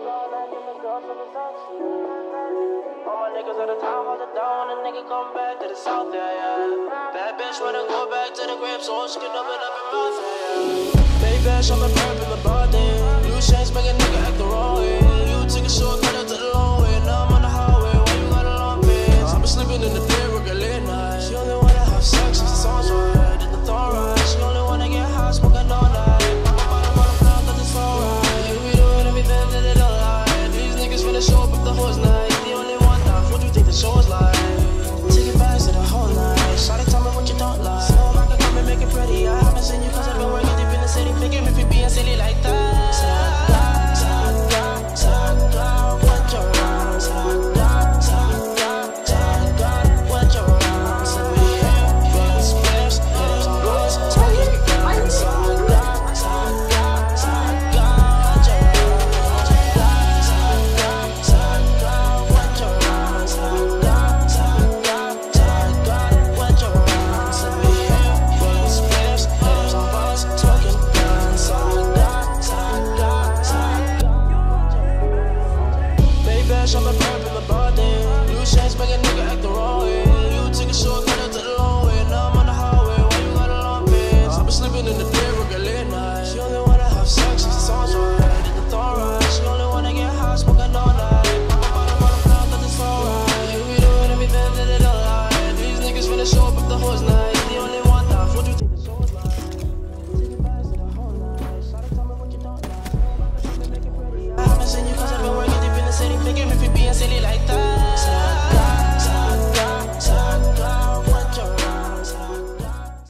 All my niggas at the top, hold it down, and nigga come back to the south, yeah. Bad bitch wanna go back to the crib so she can open up her mouth, yeah. Baby, bash on my perp in my body. Blue chains make a nigga act